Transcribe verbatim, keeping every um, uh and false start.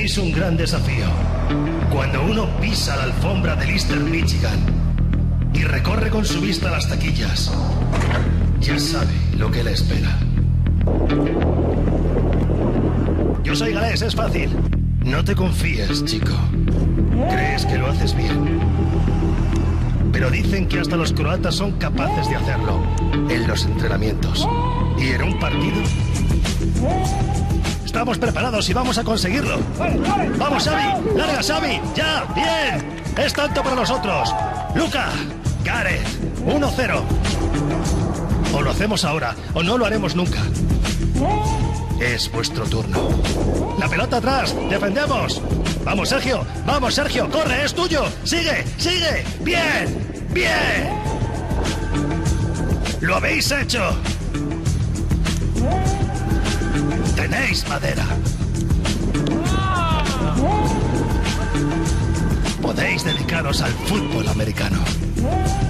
Tenéis un gran desafío. Cuando uno pisa la alfombra del Eastern Michigan y recorre con su vista las taquillas, ya sabe lo que le espera. Yo soy galés, es fácil. No te confíes, chico. Crees que lo haces bien. Pero dicen que hasta los croatas son capaces de hacerlo en los entrenamientos. Y en un partido... Estamos preparados y vamos a conseguirlo. ¡Vamos, Xavi! ¡Larga, Xavi! ¡Ya! ¡Bien! Es tanto para nosotros. Luka, Gareth, uno cero. O lo hacemos ahora, o no lo haremos nunca. Es vuestro turno. La pelota atrás, defendemos. Vamos, Sergio, vamos, Sergio, corre, es tuyo. Sigue, sigue. Bien, bien. Lo habéis hecho. Tenéis madera. Podéis dedicaros al fútbol americano.